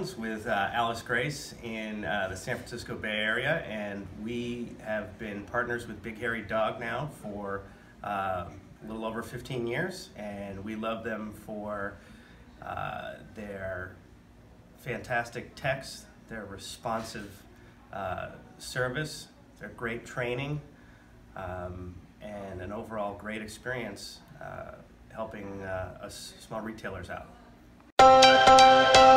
Holdings with Alys Grace in the San Francisco Bay Area, and we have been partners with Big Hairy Dog now for a little over 15 years, and we love them for their fantastic techs, their responsive service, their great training, and an overall great experience helping us small retailers out.